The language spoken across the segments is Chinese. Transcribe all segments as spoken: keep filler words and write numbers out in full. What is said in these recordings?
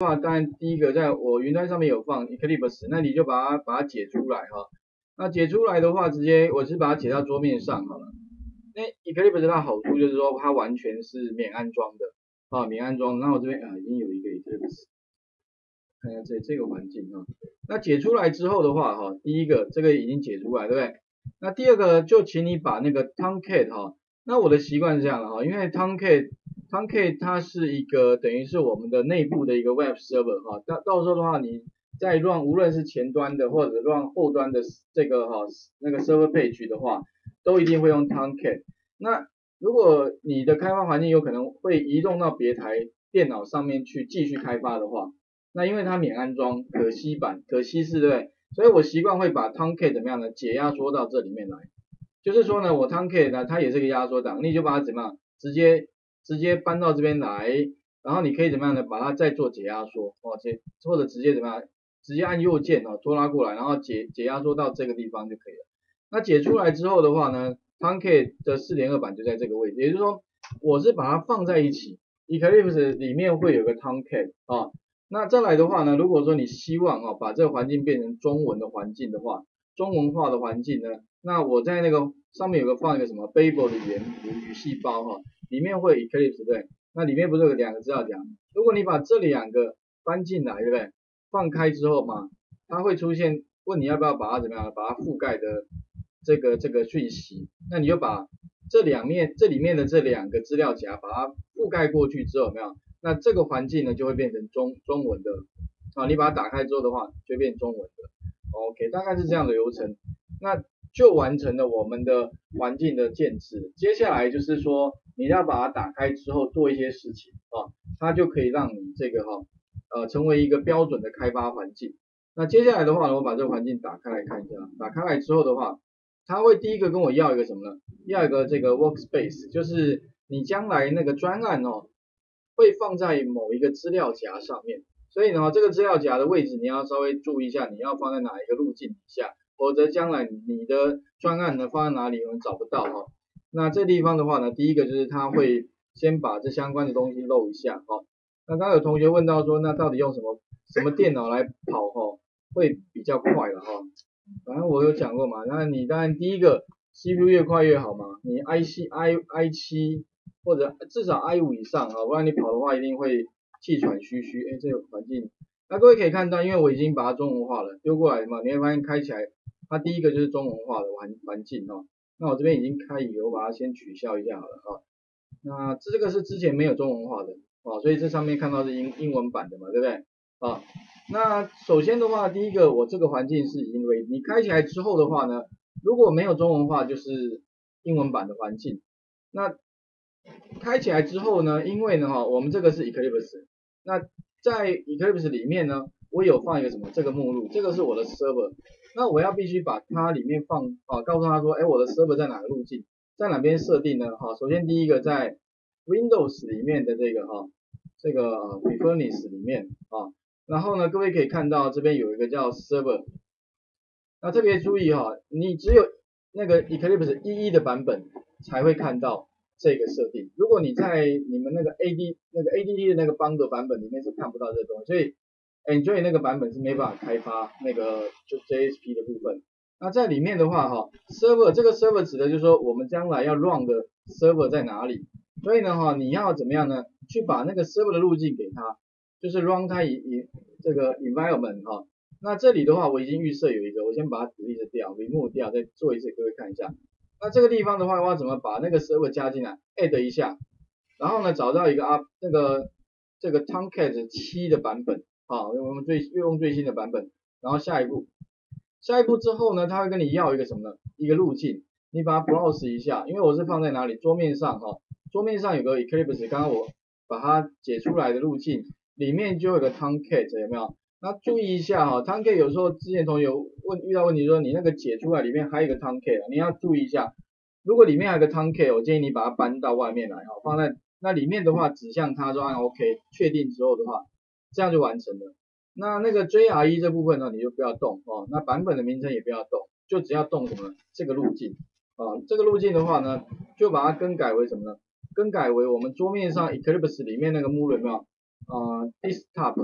话，当然第一个在我云端上面有放 Eclipse， 那你就把它把它解出来哈。那解出来的话，直接我是把它解到桌面上好了。那 Eclipse 它好处就是说它完全是免安装的啊，免安装。那我这边啊已经有一个 Eclipse， 看一下这这个环境啊。那解出来之后的话哈，第一个这个已经解出来，对不对？那第二个就请你把那个 Tomcat 哈，那我的习惯是这样的哈，因为 Tomcat Tomcat 它是一个等于是我们的内部的一个 Web Server 哈，到到时候的话你在 run 无论是前端的或者 run 后端的这个哈那个 Server Page 的话，都一定会用 Tomcat。那如果你的开发环境有可能会移动到别台电脑上面去继续开发的话，那因为它免安装，可惜版可惜是对不对？所以我习惯会把 Tomcat 怎么样呢？解压缩到这里面来。就是说呢，我 Tomcat 呢，它也是个压缩档，你就把它怎么样，直接直接搬到这边来，然后你可以怎么样呢？把它再做解压缩，哦，解或者直接怎么样？直接按右键哦，拖拉过来，然后解解压缩到这个地方就可以了。那解出来之后的话呢 ，Tomcat 的 四点二 版就在这个位置，也就是说，我是把它放在一起 ，Eclipse 里面会有个 Tomcat 啊。那再来的话呢，如果说你希望啊把这个环境变成中文的环境的话，中文化的环境呢，那我在那个上面有个放一个什么 Babel 的语语细胞哈，里面会 Eclipse 对，那里面不是有两个资料夹？如果你把这两个搬进来，对不对？放开之后嘛，它会出现问你要不要把它怎么样，把它覆盖的这个这个讯息，那你就把这两面这里面的这两个资料夹把它覆盖过去之后，有没有？那这个环境呢就会变成中中文的啊，你把它打开之后的话，就变中文的。OK， 大概是这样的流程，那就完成了我们的环境的建置。接下来就是说，你要把它打开之后做一些事情啊，它就可以让你这个哈呃成为一个标准的开发环境。那接下来的话呢，我把这个环境打开来看一下，打开来之后的话，它会第一个跟我要一个什么呢？要一个这个 workspace， 就是你将来那个专案哦。会放在某一个资料夹上面，所以呢，这个资料夹的位置你要稍微注意一下，你要放在哪一个路径底下，否则将来你的专案呢放在哪里有人找不到哈。那这地方的话呢，第一个就是它会先把这相关的东西漏一下哈。那刚刚有同学问到说，那到底用什么什么电脑来跑哈，会比较快了哈。反正我有讲过嘛，那你当然第一个 C P U 越快越好嘛，你 i 七 i i 七。或者至少 i 五 以上啊，不然你跑的话一定会气喘吁吁。哎，这个环境，那各位可以看到，因为我已经把它中文化了，丢过来嘛，你会发现开起来，它第一个就是中文化的环环境哈。那我这边已经开以后，我把它先取消一下好了啊。那这个是之前没有中文化的啊，所以这上面看到是英英文版的嘛，对不对？啊，那首先的话，第一个我这个环境是因为你开起来之后的话呢，如果没有中文化，就是英文版的环境。那开起来之后呢，因为呢哈，我们这个是 Eclipse， 那在 Eclipse 里面呢，我有放一个什么这个目录，这个是我的 server， 那我要必须把它里面放啊，告诉他说，哎，我的 server 在哪个路径，在哪边设定呢？哈，首先第一个在 Windows 里面的这个哈，这个 Preference 里面啊，然后呢，各位可以看到这边有一个叫 server， 那特别注意哈，你只有那个 Eclipse 一一的版本才会看到这个设定，如果你在你们那个 A D 那个 A D T 的那个 bundle 版本里面是看不到这个东西，所以 Enjoy 那个版本是没办法开发那个就 J S P 的部分。那在里面的话哈 ，server 这个 server 指的就是说我们将来要 run 的 server 在哪里，所以呢哈，你要怎么样呢？去把那个 server 的路径给它，就是 run 它以以这个 environment 哈。那这里的话我已经预设有一个，我先把它 delete 掉 ，remove 掉，再做一次，各位看一下。那这个地方的话，我要怎么把那个 server 加进来 ，add 一下，然后呢找到一个啊那个这个 Tomcat 七的版本，好，我们最用最新的版本，然后下一步，下一步之后呢，它会跟你要一个什么呢？一个路径，你把它 browse 一下，因为我是放在哪里？桌面上哈，桌面上有个 Eclipse， 刚刚我把它解出来的路径，里面就有个 Tomcat， 有没有？那注意一下哈 ，Tomcat 有时候之前同学问遇到问题说你那个解出来里面还有一个 Tomcat， 你要注意一下，如果里面还有个 Tomcat， 我建议你把它搬到外面来哈，放在那里面的话指向它说按 OK 确定之后的话，这样就完成了。那那个 J R E 这部分呢，你就不要动哦，那版本的名称也不要动，就只要动什么这个路径啊，这个路径的话呢，就把它更改为什么呢？更改为我们桌面上 Eclipse 里面那个目录有没有？呃 Desktop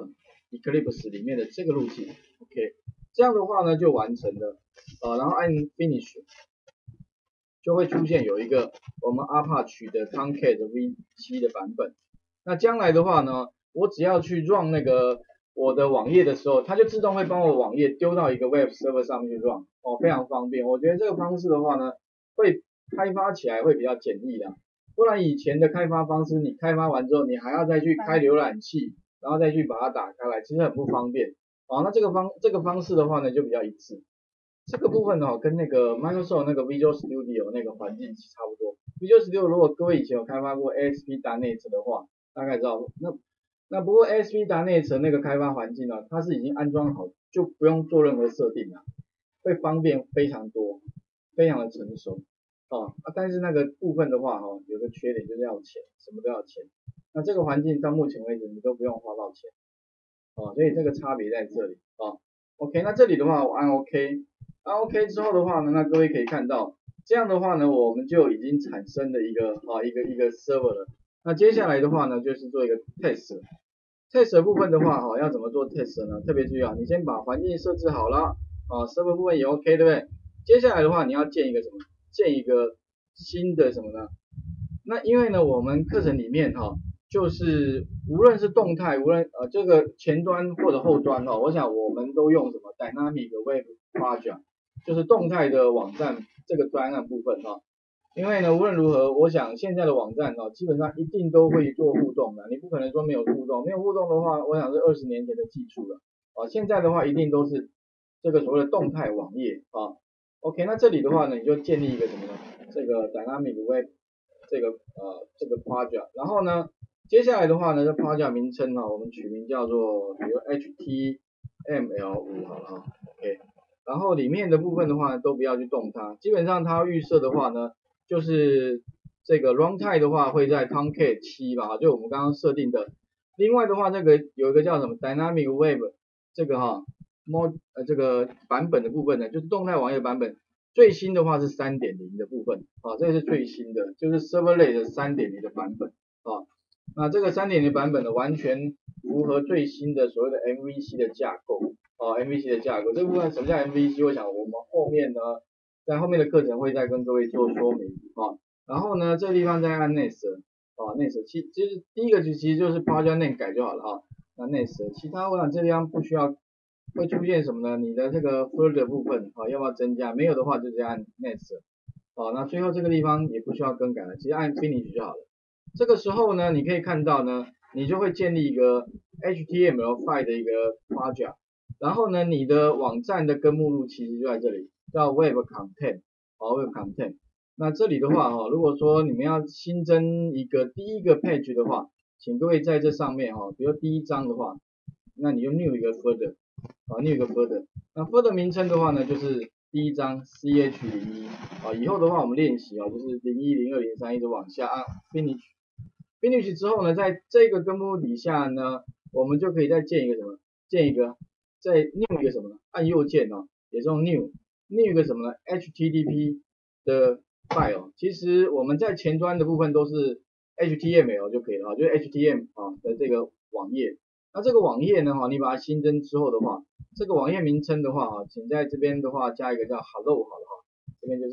Eclipse 里面的这个路径 ，OK， 这样的话呢就完成了，呃，然后按 Finish 就会出现有一个我们 Apache 的 Tomcat V 七 的版本。那将来的话呢，我只要去 run 那个我的网页的时候，它就自动会帮我网页丢到一个 Web Server 上面去 run， 哦，非常方便。我觉得这个方式的话呢，会开发起来会比较简易啦。不然以前的开发方式，你开发完之后，你还要再去开浏览器，然后再去把它打开来，其实很不方便。哦，那这个方这个方式的话呢，就比较一致。这个部分呢、哦，跟那个 Microsoft 那个 Visual Studio 那个环境差不多。Visual Studio 如果各位以前有开发过 A S P 点 net 的话，大概知道。那那不过 A S P 点 net 那个开发环境呢，它是已经安装好，就不用做任何设定了，会方便非常多，非常的成熟。哦，啊，但是那个部分的话，哦，有个缺点就是要钱，什么都要钱。那这个环境到目前为止你都不用花到钱，哦，所以这个差别在这里，哦。OK， 那这里的话我按 OK， 按 OK 之后的话呢，那各位可以看到，这样的话呢，我们就已经产生了一个啊一个一个 server 了。那接下来的话呢，就是做一个 test。test 的部分的话，哈，要怎么做 test 呢？特别注意啊，你先把环境设置好了，啊 server 部分也 OK， 对不对？接下来的话，你要建一个什么？建一个新的什么呢？那因为呢，我们课程里面哈，就是无论是动态，无论呃这个前端或者后端哈，我想我们都用什么 Dynamic Web Project， 就是动态的网站这个专案部分哈。因为呢，无论如何，我想现在的网站哦，基本上一定都会做互动的，你不可能说没有互动，没有互动的话，我想是二十年前的技术了啊。现在的话，一定都是这个所谓的动态网页啊。OK， 那这里的话呢，你就建立一个什么呢？这个 Dynamic Web 这个呃这个 project， 然后呢，接下来的话呢，这 project 名称哈，我们取名叫做比如 H T M L 五 好了哈 ，OK， 然后里面的部分的话都不要去动它，基本上它预设的话呢，就是这个 runtime 的话会在 Tomcat 七吧，就我们刚刚设定的。另外的话，这个有一个叫什么 Dynamic Web 这个哈 mod 呃这个版本的部分呢，就是动态网页版本。最新的话是 三点零 的部分，啊，这个是最新的，就是 Serverless 三点零 的版本，啊，那这个 三点零 版本呢，完全符合最新的所谓的 M V C 的架构，啊 ，M V C 的架构，这部分什么叫 M V C？ 我想我们后面呢，在后面的课程会再跟各位做说明，啊，然后呢，这个地方再按 Next， 啊 ，Next， 其其实第一个其实就是 Project Name 改就好了，啊，那 Next， 其他我想这地方不需要。会出现什么呢？你的这个 further 部分啊，要不要增加？没有的话就直接按 next， 好，那最后这个地方也不需要更改了，直接按 finish 就好了。这个时候呢，你可以看到呢，你就会建立一个 H T M L five 的一个 project， 然后呢，你的网站的根目录其实就在这里，叫 web content， 好 web content。那这里的话哈，如果说你们要新增一个第一个 page 的话，请各位在这上面哈，比如第一章的话，那你就 new 一个 further。啊，另一个 further， 那 further 名称的话呢，就是第一章 C H 零一啊，以后的话我们练习啊，就是零一、零二、零三一直往下按 finish，finish 之后呢，在这个根目底下呢，我们就可以再建一个什么，建一个，再 new 一个什么呢？按右键哦，也是用 new，new 一个什么呢 ？H T T P 的 file， 其实我们在前端的部分都是 H T M L 就可以了啊，就是 H T M L 啊的这个网页。那这个网页呢，哈，你把它新增之后的话，这个网页名称的话，哈，请在这边的话加一个叫 hello 好了哈，这边就是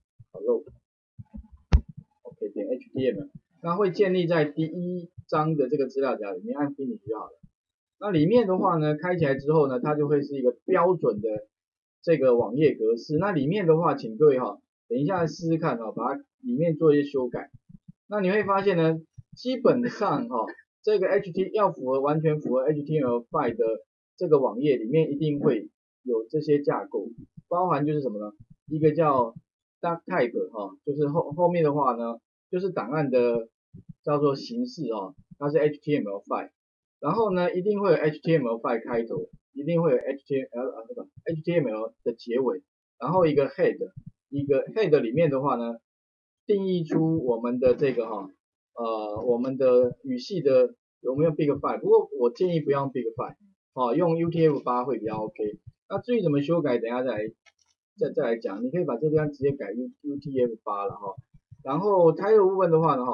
hello，OK， 点 H T M L， 那会建立在第一章的这个资料夹里面，按 finish 就好了。那里面的话呢，开起来之后呢，它就会是一个标准的这个网页格式。那里面的话，请各位哈，等一下试试看哈，把它里面做一些修改。那你会发现呢，基本上哈。这个 H T 要符合完全符合 H T M L five 的这个网页里面一定会有这些架构，包含就是什么呢？一个叫 doc type 哈，就是后后面的话呢，就是档案的叫做形式哈，它是 H T M L five， 然后呢一定会有 H T M L five 开头，一定会有 H T M L 啊这个 H T M L 的结尾，然后一个 head， 一个 head 里面的话呢，定义出我们的这个哈。呃，我们的语系的有没有 Big Five？ 不过我建议不要用 Big Five， 哦，用 U T F 八会比较 OK。那至于怎么修改，等一下再来再再来讲。你可以把这地方直接改 U T F 八了哈。然后 title 部分的话呢哈，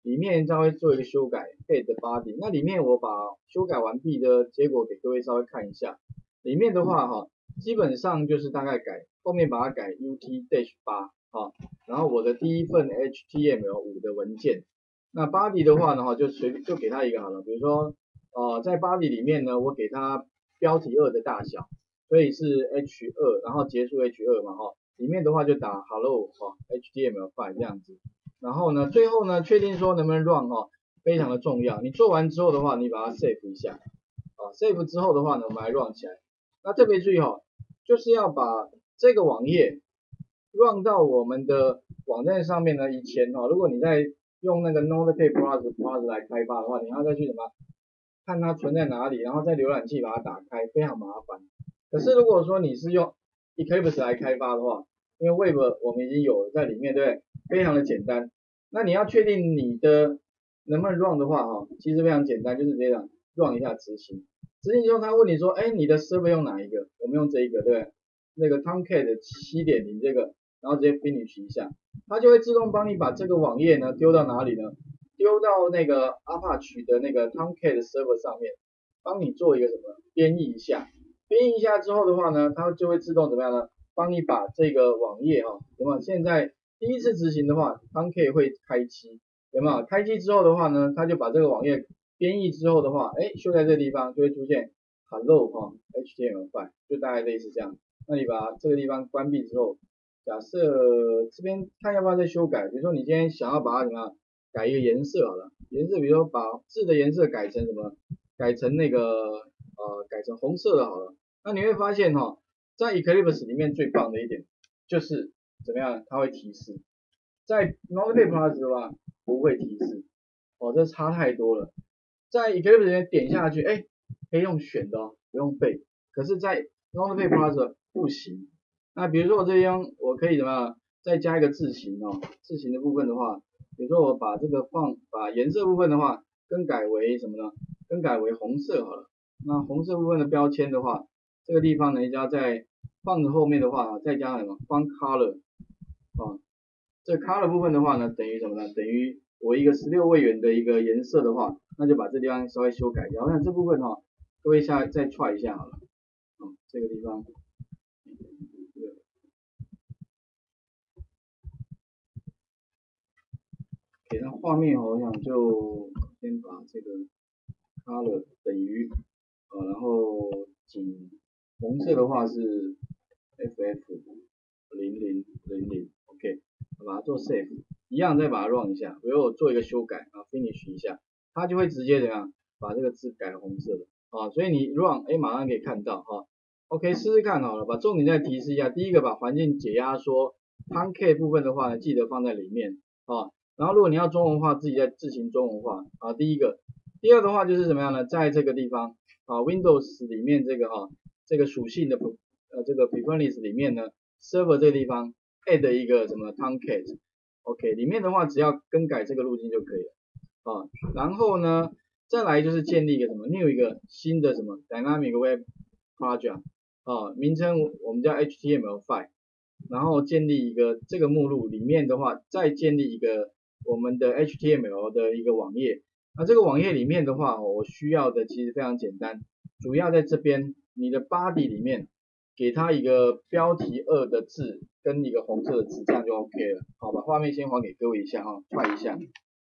里面稍微做一个修改 head body， 那里面我把修改完毕的结果给各位稍微看一下。里面的话哈，基本上就是大概改后面把它改 ut dash 八啊，然后我的第一份 H T M L 五的文件，那 body 的话呢哈，就随就给它一个好了，比如说呃在 body 里面呢，我给它标题二的大小，所以是 H 二，然后结束 H 二嘛哈，里面的话就打 hello 哈 H T M L 五这样子，然后呢最后呢确定说能不能 run 哈，非常的重要，你做完之后的话，你把它 save 一下啊 ，save 之后的话呢，我们来 run 起来。那特别注意哈，就是要把这个网页 run 到我们的网站上面呢。以前哈，如果你在用那个 Notepad Plus Plus 来开发的话，你要再去什么看它存在哪里，然后在浏览器把它打开，非常麻烦。可是如果说你是用 Eclipse 来开发的话，因为 Web 我们已经有在里面，对不对？非常的简单。那你要确定你的能不能 run 的话哈，其实非常简单，就是直接讲 run 一下执行。执行之后，他问你说，哎，你的 server 用哪一个？我们用这一个，对不对？那个 Tomcat 七点零 这个，然后直接 finish 一下，它就会自动帮你把这个网页呢丢到哪里呢？丢到那个 Apache 的那个 Tomcat server 上面，帮你做一个什么编译一下。编译一下之后的话呢，它就会自动怎么样呢？帮你把这个网页哈，有没有？现在第一次执行的话 ，Tomcat 会开机，有没有？开机之后的话呢，它就把这个网页编译之后的话，哎，秀在这个地方就会出现 hello 哈 H T M L 五，就大概类似这样。那你把这个地方关闭之后，假设这边看要不要再修改，比如说你今天想要把它怎么样改一个颜色好了，颜色比如说把字的颜色改成什么，改成那个呃改成红色的好了。那你会发现哈，在 Eclipse 里面最棒的一点就是怎么样，它会提示，在 Notepad Plus 的话不会提示，哦，这差太多了。在 Eclipse 里面点下去，哎，可以用选的哦，不用背。可是，在 Notepad Plus 不行。那比如说我这边我可以怎么样，再加一个字形哦，字形的部分的话，比如说我把这个放把颜色部分的话更改为什么呢？更改为红色好了。那红色部分的标签的话，这个地方呢，要在放的后面的话，再加什么 font color 啊，这 color 部分的话呢，等于什么呢？等于我一个十六位元的一个颜色的话，那就把这地方稍微修改掉。那这部分哈，各位下再 try 一下好了。啊，这个地方，给它画面我想就先把这个 color 等于啊，然后仅红色的话是 F F 零零零零 OK， 把它做 save， 一样再把它 run 一下，比如我做一个修改啊 finish 一下，它就会直接怎样把这个字改红色的啊，所以你 run 哎马上可以看到哈。OK， 试试看好了，把重点再提示一下。第一个，把环境解压缩 Tomcat 部分的话呢，记得放在里面啊。然后如果你要中文化，自己再自行中文化啊。第一个，第二的话就是怎么样呢？在这个地方啊 ，Windows 里面这个哈、啊，这个属性的呃这个 preference 里面呢 ，server 这个地方 add 一个什么 Tomcat，OK， 里面的话只要更改这个路径就可以了啊。然后呢，再来就是建立一个什么 new 一个新的什么 dynamic web project。啊，名称我们叫 H T M L 五， 然后建立一个这个目录里面的话，再建立一个我们的 H T M L 的一个网页。那这个网页里面的话，我需要的其实非常简单，主要在这边你的 body 里面给它一个标题二的字跟一个红色的字，这样就 OK 了。好，把画面先还给各位一下哈，快一下。